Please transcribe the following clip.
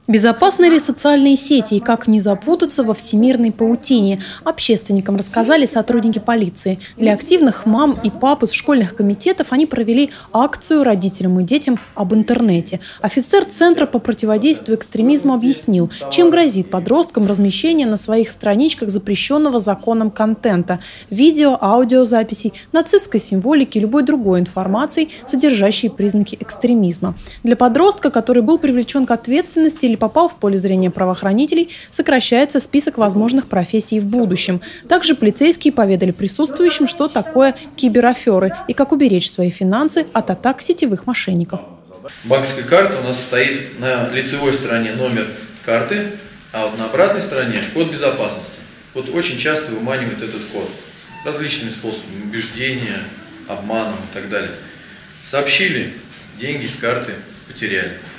Безопасны ли социальные сети и как не запутаться во всемирной паутине? Общественникам рассказали сотрудники полиции. Для активных мам и пап из школьных комитетов они провели акцию родителям и детям об интернете. Офицер Центра по противодействию экстремизму объяснил, чем грозит подросткам размещение на своих страничках запрещенного законом контента – видео, аудиозаписей, нацистской символики и любой другой информации, содержащей признаки экстремизма. Для подростка, который был привлечен к ответственности или попал в поле зрения правоохранителей, сокращается список возможных профессий в будущем. Также полицейские поведали присутствующим, что такое кибераферы и как уберечь свои финансы от атак сетевых мошенников. Банковская карта у нас стоит на лицевой стороне номер карты, а вот на обратной стороне код безопасности. Вот очень часто выманивают этот код различными способами убеждения, обманом и так далее. Сообщили, деньги с карты потеряли.